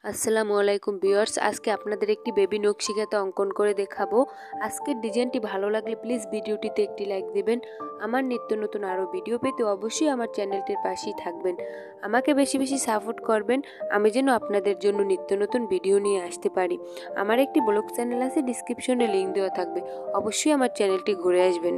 আসসালামু আলাইকুম ভিউয়ার্স, আজকে আপনাদের একটি বেবি নকশিকাতা অঙ্কন করে দেখাবো। আজকের ডিজাইনটি ভালো লাগলে প্লিজ ভিডিওটিতে একটি লাইক দিবেন। আমার নিত্য নতুন আরও ভিডিও পেতে অবশ্যই আমার চ্যানেলটির পাশেই থাকবেন। আমাকে বেশি বেশি সাপোর্ট করবেন, আমি যেন আপনাদের জন্য নিত্য নতুন ভিডিও নিয়ে আসতে পারি। আমার একটি ব্লগ চ্যানেল আছে, ডিসক্রিপশনে লিঙ্ক দেওয়া থাকবে, অবশ্যই আমার চ্যানেলটি ঘুরে আসবেন।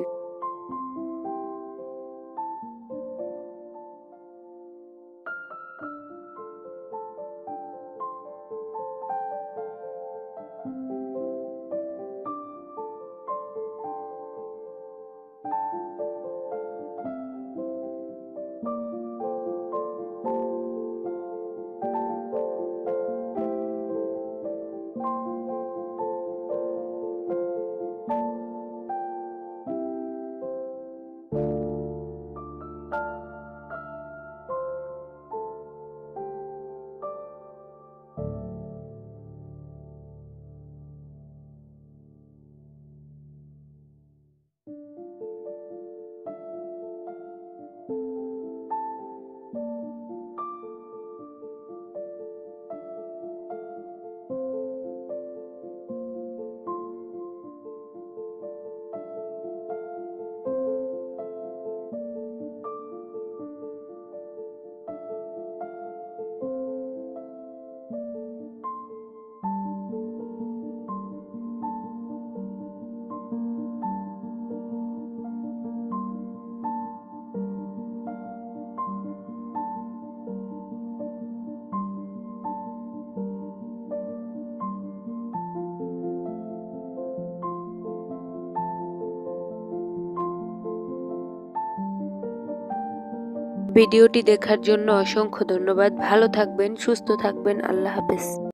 ভিডিওটি দেখার জন্য অসংখ্য ধন্যবাদ। ভালো থাকবেন, সুস্থ থাকবেন। আল্লাহ হাফেজ।